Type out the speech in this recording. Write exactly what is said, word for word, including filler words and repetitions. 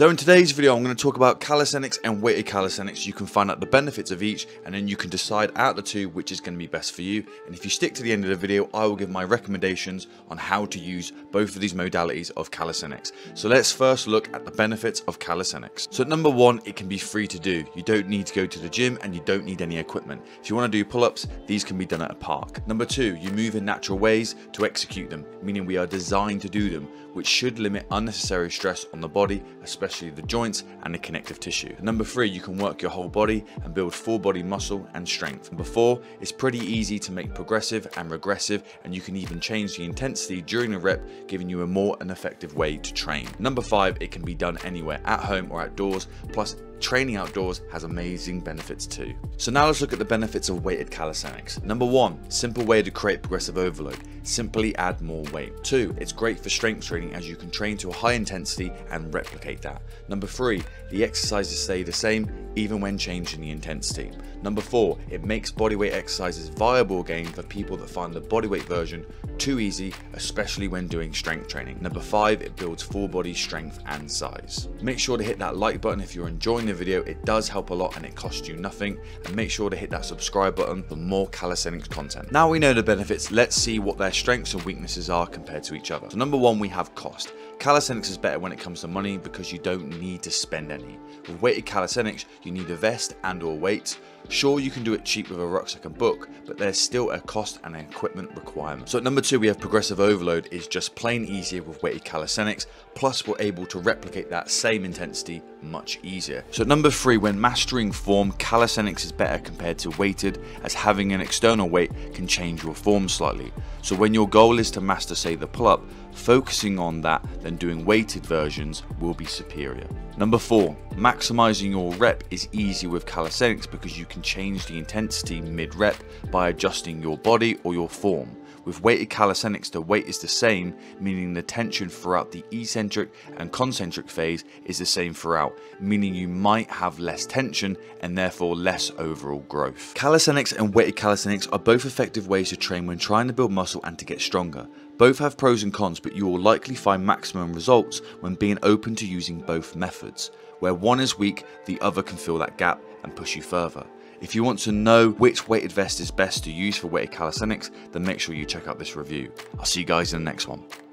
So in today's video, I'm going to talk about calisthenics and weighted calisthenics. You can find out the benefits of each, and then you can decide out of the two which is going to be best for you. And if you stick to the end of the video, I will give my recommendations on how to use both of these modalities of calisthenics. So let's first look at the benefits of calisthenics. So number one, it can be free to do. You don't need to go to the gym and you don't need any equipment. If you want to do pull-ups, these can be done at a park. Number two, you move in natural ways to execute them, meaning we are designed to do them, which should limit unnecessary stress on the body, especially the joints and the connective tissue. And number three, you can work your whole body and build full body muscle and strength. Number four, it's pretty easy to make progressive and regressive, and you can even change the intensity during the rep, giving you a more and effective way to train. Number five, it can be done anywhere, at home or outdoors, plus training outdoors has amazing benefits too. So now let's look at the benefits of weighted calisthenics. Number one, simple way to create progressive overload. Simply add more weight. Two, it's great for strength training as you can train to a high intensity and replicate that. Number three, the exercises stay the same even when changing the intensity. Number four, it makes bodyweight exercises viable again for people that find the bodyweight version too easy, especially when doing strength training. Number five, it builds full body strength and size. Make sure to hit that like button if you're enjoying the video. It does help a lot and it costs you nothing. And make sure to hit that subscribe button for more calisthenics content. Now we know the benefits, let's see what their strengths and weaknesses are compared to each other. So number one, we have cost. Calisthenics is better when it comes to money because you don't need to spend any. With weighted calisthenics, you need a vest and or weights. Sure, you can do it cheap with a rucksack and book, but there's still a cost and an equipment requirement. So at number two, we have progressive overload. Is just plain easier with weighted calisthenics, plus we're able to replicate that same intensity much easier. So at number three, when mastering form, calisthenics is better compared to weighted, as having an external weight can change your form slightly. So when your goal is to master, say, the pull-up, focusing on that then doing weighted versions will be superior. Number four, maximizing your rep is easy with calisthenics because you can change the intensity mid-rep by adjusting your body or your form. With weighted calisthenics, the weight is the same, meaning the tension throughout the eccentric and concentric phase is the same throughout, meaning you might have less tension and therefore less overall growth. Calisthenics and weighted calisthenics are both effective ways to train when trying to build muscle and to get stronger. Both have pros and cons, but you will likely find maximum results when being open to using both methods. Where one is weak, the other can fill that gap and push you further. If you want to know which weighted vest is best to use for weighted calisthenics, then make sure you check out this review. I'll see you guys in the next one.